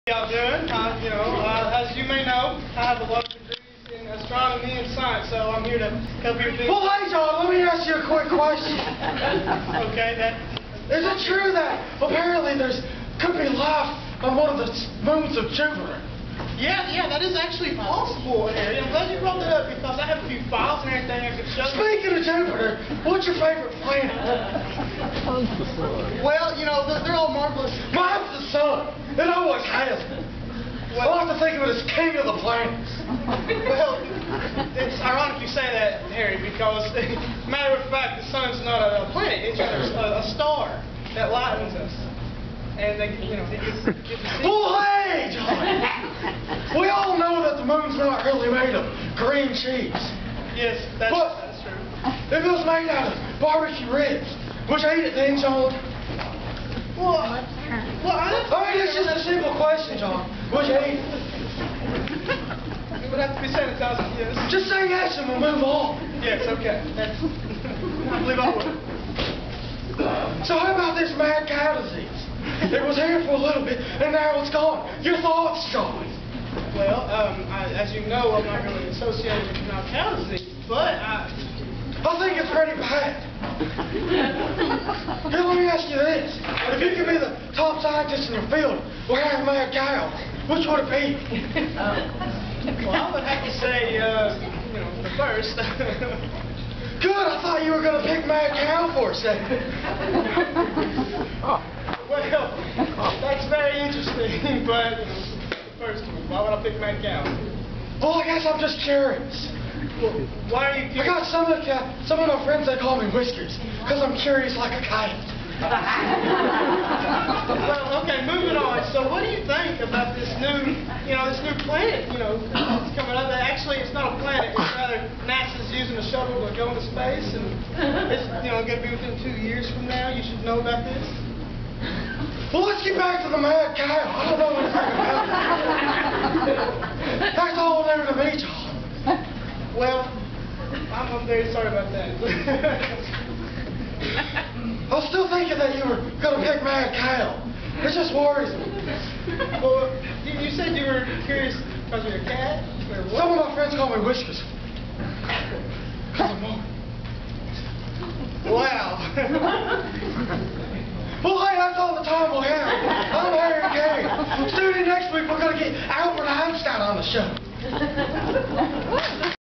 Y'all doing? As you may know, I have a lot of degrees in astronomy and science, so I'm here to help you. Well, hey, John, let me ask you a quick question. Okay, Is it true that apparently could be life on one of the moons of Jupiter? Yeah, that is actually possible, Harry. I'm glad you brought that up because I have a few files and everything I could show you. Speaking of Jupiter, what's your favorite planet? Well, they're all marvelous. Mine's the sun. It always has been. I like to think of it as king of the planets. Well, it's ironic you say that, Harry, because, matter of fact, the sun's not a planet. It's a star that lightens us. And it gets Well, hey, John! We all know that the moon's not really made of green cheese. Yes, that's true. If it was made out of barbecue ribs, would you eat it then, John? Well, it's just a simple question, John. Would you eat it? It would have to be sanitized, yes. Just say yes and we'll move on. Yes, okay. I believe I would. So how about this mad cow disease? It was here for a little bit, and now it's gone. Your thoughts, John? Well, as you know, I'm not really associated with cow disease, but I think it's pretty bad. Here, let me ask you this. If you could be the top scientist in your field or have a mad cow, which would it be? Well, I would have to say, the first. Good, I thought you were going to pick mad cow for a second. Well, that's very interesting, but the first one, why would I pick mad cow? Well, I guess I'm just curious. Well, why are you curious? I got some of my friends, they call me Whiskers, because I'm curious like a cat. Well, okay, moving on. So what do you think about this new planet, that's coming up? Actually, it's not a planet. It's rather NASA's using a shuttle to go into space, and it's, going to be within 2 years from now. You should know about this. Well, let's get back to the mad cow. I don't know anything about it. That's all new to me, John. Well, I'm very sorry about that. I was still thinking that you were going to pick mad cow. It just worries me. Well, you said you were curious because you're a cat? Or what? Some of my friends call me Whiskers. Because I'm more. Wow. Well, hey, that's all the time we'll have. I'm Harry Carey. Tune in next week. We're going to get Albert Einstein on the show.